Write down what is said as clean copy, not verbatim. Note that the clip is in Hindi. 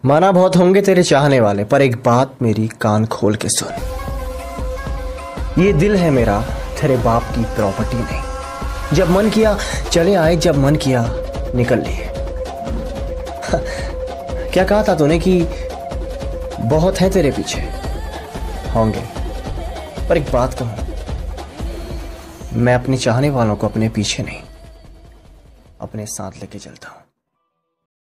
माना बहुत होंगे तेरे चाहने वाले, पर एक बात मेरी कान खोल के सुन। ये दिल है मेरा, तेरे बाप की प्रॉपर्टी नहीं। जब मन किया चले आए, जब मन किया निकल लिए। क्या कहा था तूने कि बहुत है तेरे पीछे? होंगे, पर एक बात कहूं, मैं अपने चाहने वालों को अपने पीछे नहीं, अपने साथ लेके चलता हूं।